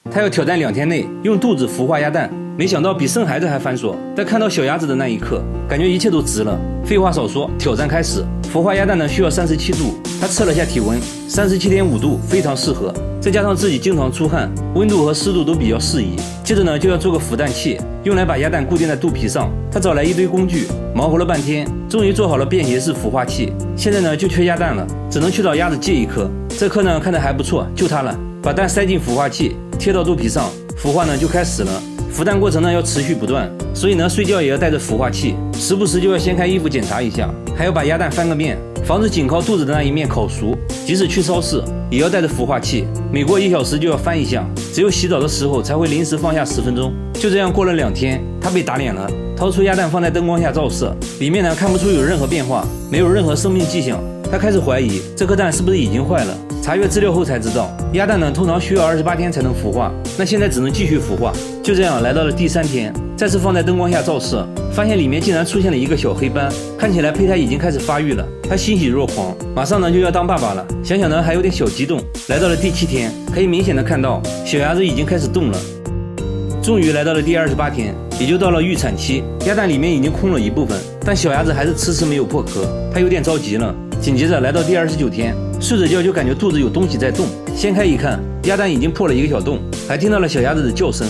他要挑战2天内用肚子孵化鸭蛋。没想到比生孩子还繁琐，在看到小鸭子的那一刻，感觉一切都值了。废话少说，挑战开始。孵化鸭蛋呢需要37度，他测了下体温，37.5度非常适合，再加上自己经常出汗，温度和湿度都比较适宜。接着呢就要做个孵蛋器，用来把鸭蛋固定在肚皮上。他找来一堆工具，忙活了半天，终于做好了便携式孵化器。现在呢就缺鸭蛋了，只能去找鸭子借一颗。这颗呢看着还不错，就它了。把蛋塞进孵化器，贴到肚皮上，孵化呢就开始了。孵蛋过程呢要持续不断，所以呢睡觉也要带着孵化器，时不时就要掀开衣服检查一下，还要把鸭蛋翻个面，防止紧靠肚子的那一面烤熟。即使去超市也要带着孵化器，每过1小时就要翻一下，只有洗澡的时候才会临时放下10分钟。就这样过了2天，他被打脸了。掏出鸭蛋放在灯光下照射，里面呢看不出有任何变化，没有任何生命迹象。他开始怀疑这颗蛋是不是已经坏了。查阅资料后才知道，鸭蛋呢通常需要28天才能孵化，那现在只能继续孵化。就这样来到了第3天，再次放在灯光下照射，发现里面竟然出现了一个小黑斑，看起来胚胎已经开始发育了。他欣喜若狂，马上呢就要当爸爸了，想想呢还有点小激动。来到了第7天，可以明显的看到小鸭子已经开始动了。终于来到了第28天，也就到了预产期，鸭蛋里面已经空了一部分，但小鸭子还是迟迟没有破壳，他有点着急了。紧接着来到第29天，睡着觉就感觉肚子有东西在动，掀开一看，鸭蛋已经破了一个小洞，还听到了小鸭子的叫声。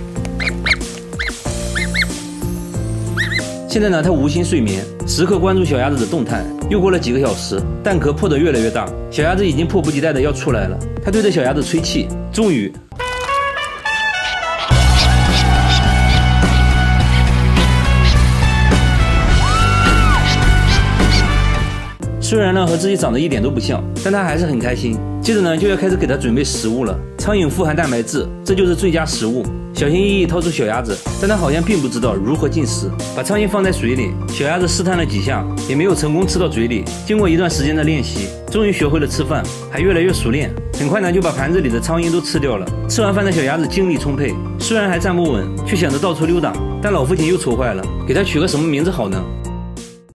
现在呢，他无心睡眠，时刻关注小鸭子的动态。又过了几个小时，蛋壳破得越来越大，小鸭子已经迫不及待的要出来了。他对着小鸭子吹气，终于。虽然呢和自己长得一点都不像，但他还是很开心。接着呢就要开始给他准备食物了。苍蝇富含蛋白质，这就是最佳食物。小心翼翼掏出小鸭子，但他好像并不知道如何进食。把苍蝇放在水里，小鸭子试探了几下，也没有成功吃到嘴里。经过一段时间的练习，终于学会了吃饭，还越来越熟练。很快呢就把盘子里的苍蝇都吃掉了。吃完饭的小鸭子精力充沛，虽然还站不稳，却想着到处溜达。但老父亲又愁坏了，给他取个什么名字好呢？